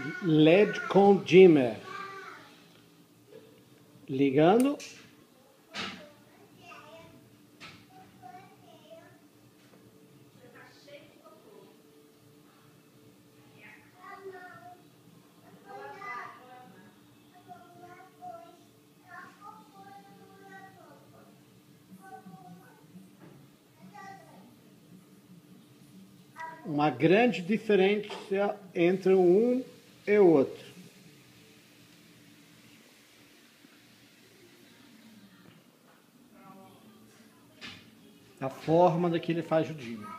LED com dimmer. Ligando. Uma grande diferença entre um e o outro. A forma daquele faz o dimmer.